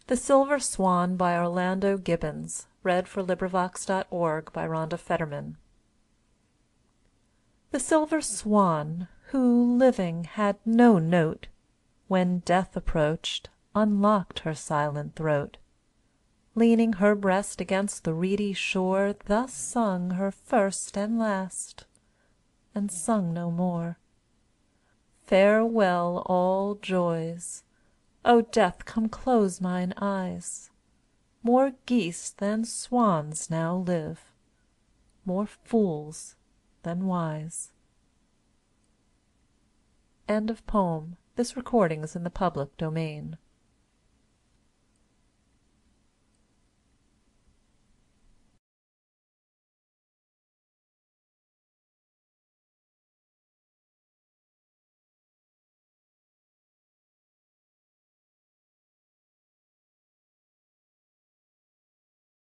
The Silver Swan by Orlando Gibbons (LibriVox.org) The silver swan, who, living, had no note, When death approached, unlocked her silent throat. Leaning her breast against the reedy shore, Thus sung her first and last, and sung no more. Farewell all joys! O Death, come close mine eyes! More geese than swans now live, more fools than wise. End of poem. This recording is in the public domain.